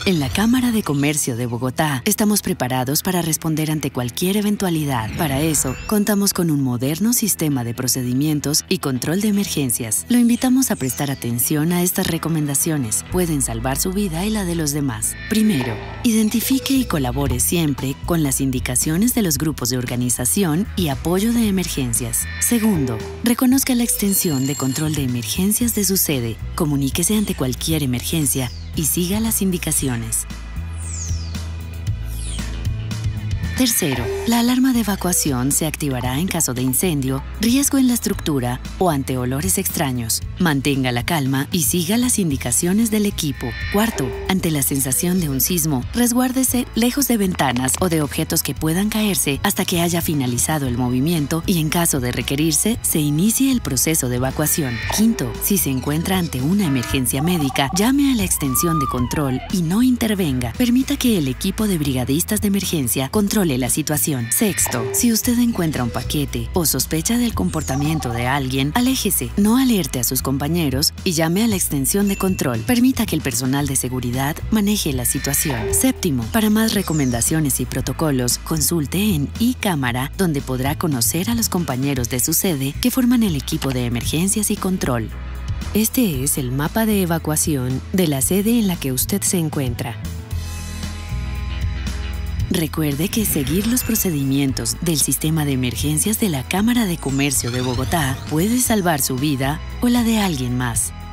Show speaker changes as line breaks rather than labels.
En la Cámara de Comercio de Bogotá estamos preparados para responder ante cualquier eventualidad. Para eso, contamos con un moderno sistema de procedimientos y control de emergencias. Lo invitamos a prestar atención a estas recomendaciones. Pueden salvar su vida y la de los demás. Primero, identifique y colabore siempre con las indicaciones de los grupos de organización y apoyo de emergencias. Segundo, reconozca la extensión de control de emergencias de su sede. Comuníquese ante cualquier emergencia y siga las indicaciones. Tercero, la alarma de evacuación se activará en caso de incendio, riesgo en la estructura o ante olores extraños. Mantenga la calma y siga las indicaciones del equipo. Cuarto, ante la sensación de un sismo, resguárdese lejos de ventanas o de objetos que puedan caerse hasta que haya finalizado el movimiento y en caso de requerirse, se inicie el proceso de evacuación. Quinto, si se encuentra ante una emergencia médica, llame a la extensión de control y no intervenga. Permita que el equipo de brigadistas de emergencia controle la situación. Sexto, si usted encuentra un paquete o sospecha del comportamiento de alguien, aléjese, no alerte a sus compañeros y llame a la extensión de control. Permita que el personal de seguridad maneje la situación. Séptimo, para más recomendaciones y protocolos, consulte en iCámara, donde podrá conocer a los compañeros de su sede que forman el equipo de emergencias y control.
Este es el mapa de evacuación de la sede en la que usted se encuentra.
Recuerde que seguir los procedimientos del sistema de emergencias de la Cámara de Comercio de Bogotá puede salvar su vida o la de alguien más.